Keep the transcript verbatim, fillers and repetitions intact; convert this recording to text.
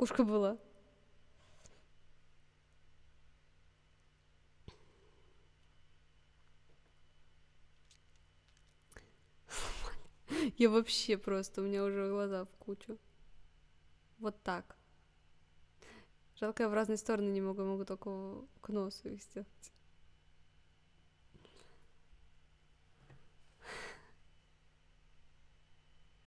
Кукушка была. Я вообще просто, у меня уже глаза в кучу. Вот так. Жалко, я в разные стороны не могу, могу только к носу их сделать.